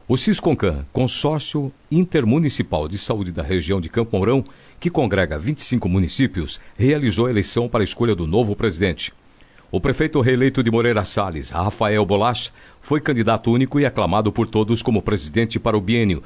O Sisconcan, Consórcio Intermunicipal de Saúde da região de Campo Mourão, que congrega 25 municípios, realizou a eleição para a escolha do novo presidente. O prefeito reeleito de Moreira Salles, Rafael Bolacha, foi candidato único e aclamado por todos como presidente para o biênio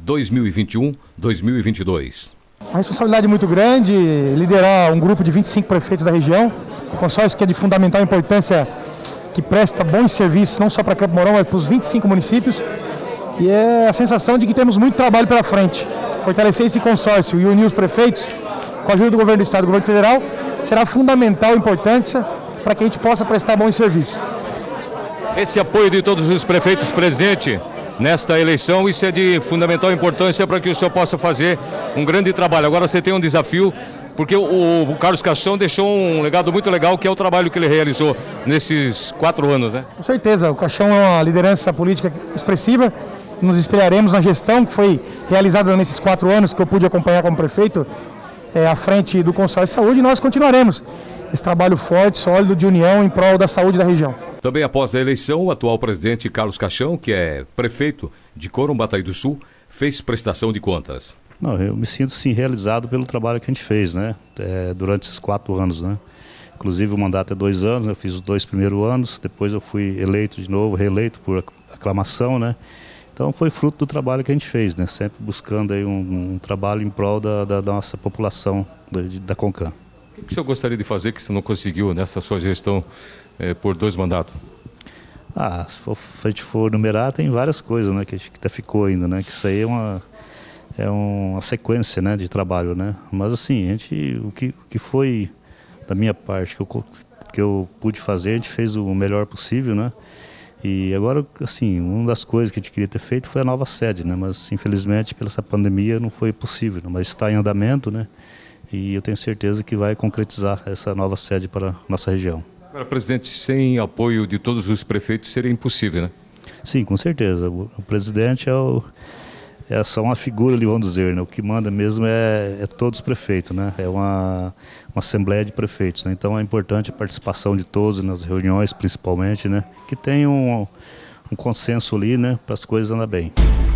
2021-2022. A responsabilidade é muito grande, liderar um grupo de 25 prefeitos da região, um consórcio que é de fundamental importância, que presta bons serviços não só para Campo Mourão, mas para os 25 municípios. E é a sensação de que temos muito trabalho pela frente. Fortalecer esse consórcio e unir os prefeitos, com a ajuda do governo do estado e do governo federal, será fundamental importância para que a gente possa prestar bons serviços. Esse apoio de todos os prefeitos presentes nesta eleição, isso é de fundamental importância para que o senhor possa fazer um grande trabalho. Agora você tem um desafio, porque o Carlos Caixão deixou um legado muito legal, que é o trabalho que ele realizou nesses 4 anos, né? Com certeza, o Caixão é uma liderança política expressiva. Nos espelharemos na gestão que foi realizada nesses 4 anos que eu pude acompanhar como prefeito à frente do Consórcio de Saúde, e nós continuaremos esse trabalho forte, sólido, de união em prol da saúde da região. Também após a eleição, o atual presidente Carlos Caixão, que é prefeito de Corumbataí do Sul, fez prestação de contas. Não, eu me sinto sim realizado pelo trabalho que a gente fez, né? Durante esses 4 anos, né? Inclusive o mandato é 2 anos, eu fiz os 2 primeiros anos, depois eu fui eleito de novo, reeleito por aclamação, né? Então foi fruto do trabalho que a gente fez, né? Sempre buscando aí um trabalho em prol da nossa população da Concan. O que o senhor gostaria de fazer que você não conseguiu nessa sua gestão por 2 mandatos? Se a gente for numerar, tem várias coisas, né? Que até ficou ainda, né? Que isso aí é uma sequência, né, de trabalho, né? Mas assim, o que foi da minha parte que eu pude fazer, a gente fez o melhor possível, né? E agora, assim, uma das coisas que a gente queria ter feito foi a nova sede, né? Mas, infelizmente, pela essa pandemia não foi possível, né? Mas está em andamento, né? E eu tenho certeza que vai concretizar essa nova sede para a nossa região. Agora, presidente, sem apoio de todos os prefeitos seria impossível, né? Sim, com certeza. O presidente é só uma figura ali, vamos dizer, né? O que manda mesmo é todos os prefeitos, né? É uma assembleia de prefeitos, né? Então é importante a participação de todos nas reuniões, principalmente, né? Que tenham um consenso ali, né? Para as coisas andarem bem.